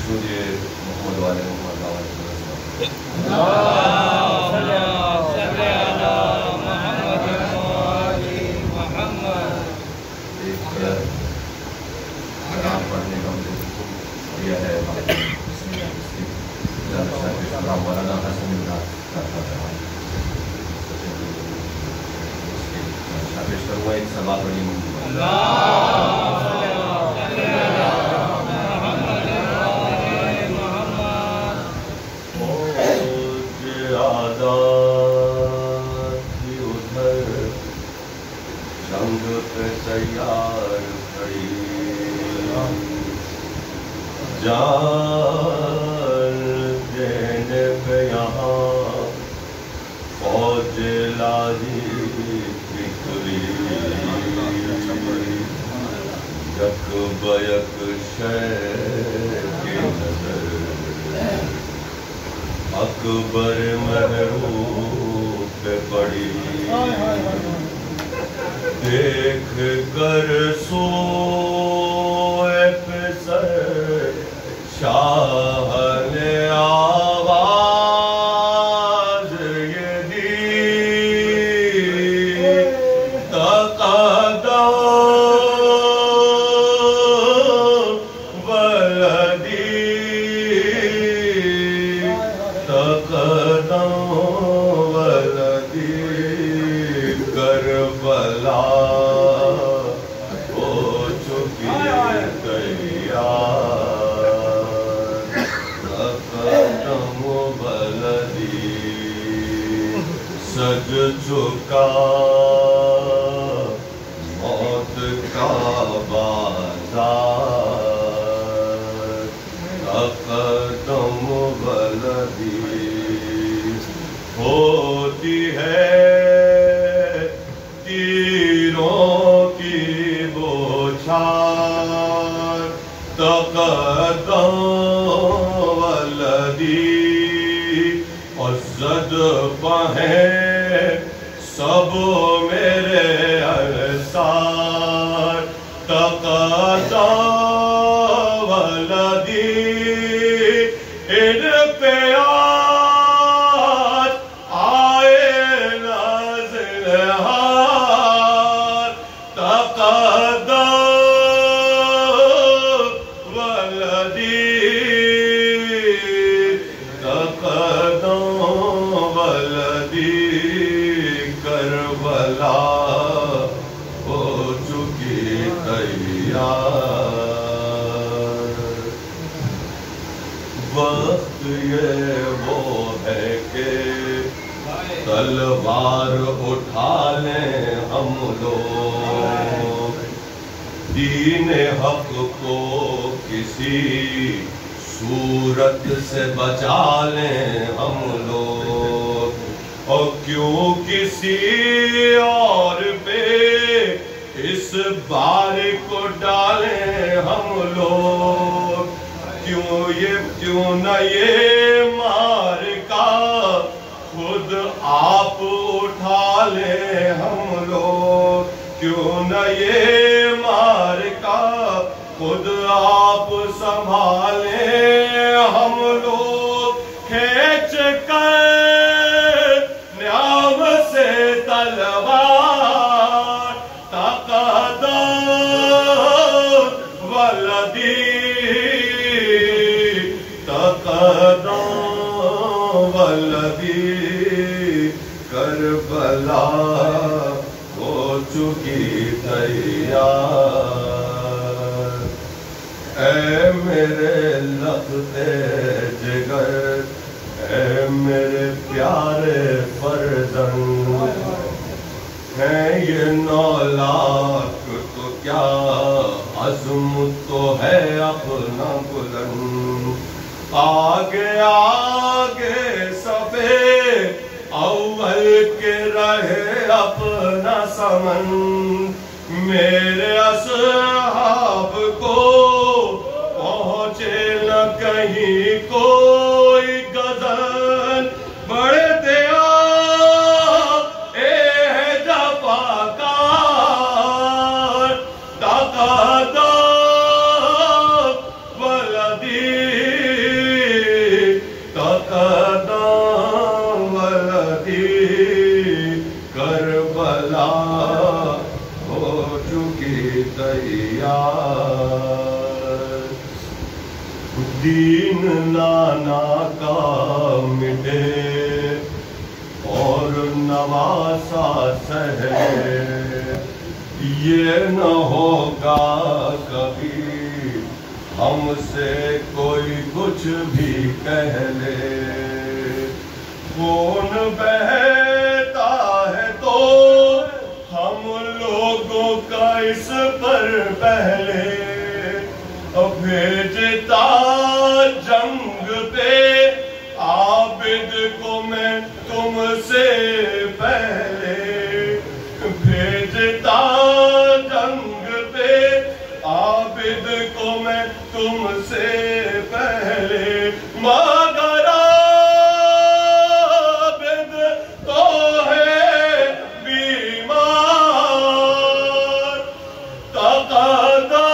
درود محمد والے محمد کلام پڑھنے کا مجھے دیا ہے مولانا حسن پیش کروں گا ایک سلوات بڑی تیار کھڑی جان دینے پہ یہاں فوج لاری نکلی یک بیک شہر کی نظر اکبر محروب پہ پڑی دیکھ کر سوئے پسر شاہ نے آواز یہ دی تقدم ولدی تقدم ولدی کربلا سج چکا موت کا بازار تقدم بلدی ہوتی ہے تیروں کی بوچھار تقدم ولدی عزت پہیں سب میرے انصار تقدم ولدی ان پہ آئے نازلہار تقدم ولدی تقدم ولدی کربلا ہو چکی تیار وقت یہ وہ ہے کہ تلوار اٹھا لیں ہم لوگ دین حق کو کسی صورت سے بچا لیں ہم لوگ اور کیوں کسی اور پہ اس بار کو ڈالیں ہم لوگ کیوں نہ یہ مارکا خود آپ اٹھا لیں ہم لوگ کیوں نہ یہ مارکا خود آپ سنبھالیں ہم لوگ کھینچ کر نیام سے تلوار تقدم ولدی تقدم ولدی کربلا ہو چکی تیار اے میرے لخت جگر اے میرے پیارے فرزند ہیں یہ 9 لاکھ تو کیا عزم تو ہے اپنا بلند آگے آگے صفے اول کے رہے اپنا سمن میرے اصحاب کو پہنچے نہ کہیں کوئی غزل بڑھتے اے جفاکار تقدم ولدی دین نانا کا مٹے اور نواسا سہے یہ نہ ہوگا کبھی ہم سے کوئی کچھ بھی کہہ لے خون بہتا ہے تو ہم لوگوں کا اس پر پہلے بھیجتا جنگ پہ عابد کو میں تم سے پہلے بھیجتا جنگ پہ عابد کو میں تم سے پہلے مگر عابد تو ہے بیمار تقاضا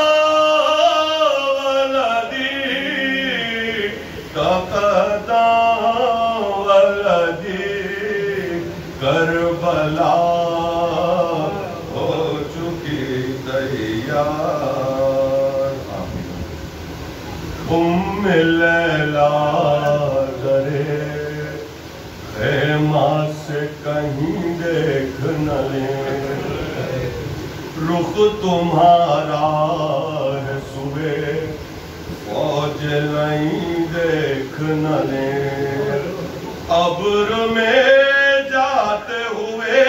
کربلا ہو چکی تیار لیلا ذرے خیمہ سے کہیں دیکھ نہ لیں رخ تمہارا ہے صبح فوج نہیں دیکھ نہ لیں ابر میں جاتے ہوئے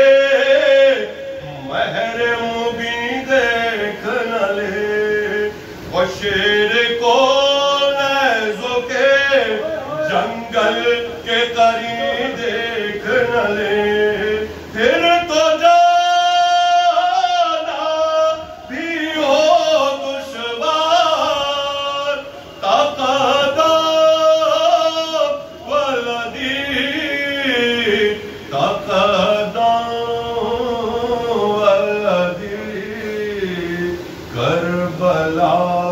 محرم بھی دیکھ نہ لے وہ شیر کو نیزوں کے جنگل کے قریب دیکھ نہ لے پھر تو جانا بھی ہو دشوار تقاضا کربلا